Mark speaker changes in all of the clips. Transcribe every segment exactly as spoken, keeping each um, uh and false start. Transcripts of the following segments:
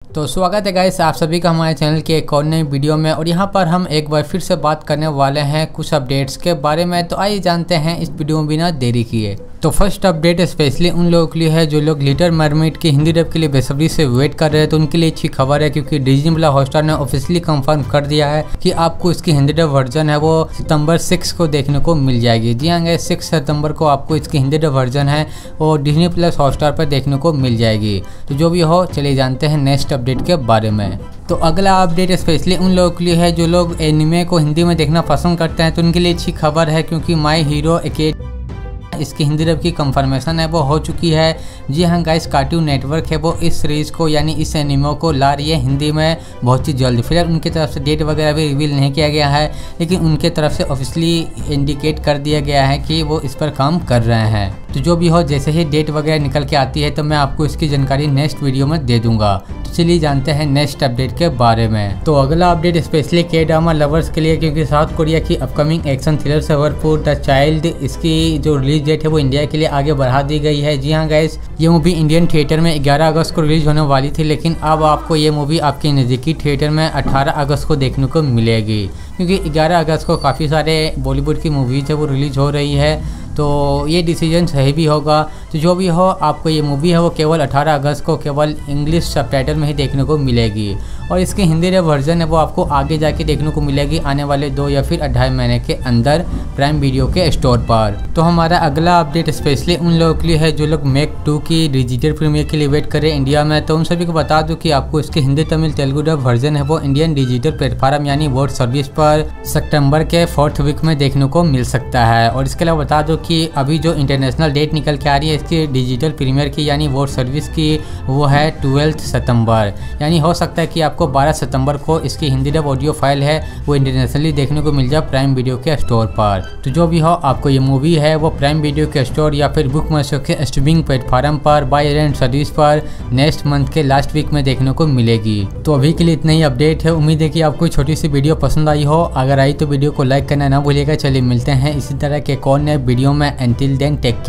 Speaker 1: तो स्वागत है गाइस आप सभी का हमारे चैनल के एक और नई वीडियो में। और यहाँ पर हम एक बार फिर से बात करने वाले हैं कुछ अपडेट्स के बारे में। तो आइए जानते हैं इस वीडियो में बिना देरी किए। तो फर्स्ट अपडेट स्पेशली उन लोगों के लिए है जो लोग लिटिल मरमेड की हिंदी डब के लिए बेसब्री से वेट कर रहे हैं। तो उनके लिए अच्छी खबर है क्योंकि डिज्नी हॉटस्टार ने ऑफिशियली कंफर्म कर दिया है कि आपको इसकी हिंदी डब वर्जन है वो सितंबर सिक्स को देखने को मिल जाएगी। जी हाँ गाइस, सिक्स सितंबर को आपको इसकी हिंदी डब वर्जन है वो डिज्नी प्लस हॉटस्टार पर देखने को मिल जाएगी। तो जो भी हो चलिए जानते हैं नेक्स्ट अपडेट के बारे में। तो अगला अपडेट स्पेशली उन लोगों के लिए है जो लोग एनिमे को हिंदी में देखना पसंद करते हैं। तो उनके लिए अच्छी खबर है क्योंकि माई हीरो एकेडमी इसकी हिंदी डब की कंफर्मेशन है वो हो चुकी है। जी हाँ गाइस, कार्टून नेटवर्क है वो इस सीरीज़ को यानी इस एनिमे को ला रही है हिंदी में बहुत ही जल्द। फिलहाल उनकी तरफ से डेट वगैरह भी रिवील नहीं किया गया है, लेकिन उनके तरफ से ऑफिशियली इंडिकेट कर दिया गया है कि वो इस पर काम कर रहे हैं। तो जो भी हो, जैसे ही डेट वगैरह निकल के आती है तो मैं आपको इसकी जानकारी नेक्स्ट वीडियो में दे दूंगा। तो चलिए जानते हैं नेक्स्ट अपडेट के बारे में। तो अगला अपडेट स्पेशली के ड्रामा लवर्स के लिए, क्योंकि साउथ कोरिया की अपकमिंग एक्शन थ्रिलर से भरपूर द चाइल्ड इसकी जो रिलीज डेट है वो इंडिया के लिए आगे बढ़ा दी गई है। जी हाँ गाइस, ये मूवी इंडियन थिएटर में ग्यारह अगस्त को रिलीज होने वाली थी, लेकिन अब आपको ये मूवी आपके नज़दीकी थिएटर में अठारह अगस्त को देखने को मिलेगी। क्योंकि ग्यारह अगस्त को काफ़ी सारे बॉलीवुड की मूवीज़ है वो रिलीज हो रही है, तो ये डिसीजन सही भी होगा। तो जो भी हो, आपको ये मूवी है वो केवल अठारह अगस्त को केवल इंग्लिश सबटाइटल में ही देखने को मिलेगी। और इसकी हिंदी डब वर्जन है वो आपको आगे जाके देखने को मिलेगी आने वाले दो या फिर ढाई महीने के अंदर प्राइम वीडियो के स्टोर पर। तो हमारा अगला अपडेट स्पेशली उन लोगों के लिए है जो लोग मेक टू की डिजिटल प्रीमियर के लिए वेट करें इंडिया में। तो उन सभी को बता दूं कि आपको इसकी हिंदी तमिल तेलुगु डब वर्जन है वो इंडियन डिजिटल प्लेटफॉर्म यानी वोट सर्विस पर सितंबर के फोर्थ वीक में देखने को मिल सकता है। और इसके अलावा बता दो कि अभी जो इंटरनेशनल डेट निकल के आ रही है इसकी डिजिटल प्रीमियर की यानी वोट सर्विस की वो है ट्वेल्थ सितंबर। यानी हो सकता है कि आपको बारह सितंबर को इसकी हिंदी डब ऑडियो फाइल है वो इंटरनेशनली देखने को मिल जाए प्राइम वीडियो के स्टोर पर। तो जो भी हो, आपको ये मूवी है वो प्राइम वीडियो के स्टोर या फिर बुक माई शो के स्ट्रीमिंग प्लेटफॉर्म पर बाय रेंट सर्विस पर नेक्स्ट मंथ के लास्ट वीक में देखने को मिलेगी। तो अभी के लिए इतना ही अपडेट है। उम्मीद है कि आपको छोटी सी वीडियो पसंद आई हो। अगर आई तो वीडियो को लाइक करना ना भूलिएगा। चलिए मिलते हैं इसी तरह के कौन नए वीडियो में। Until then, take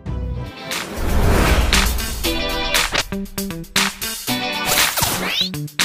Speaker 1: care.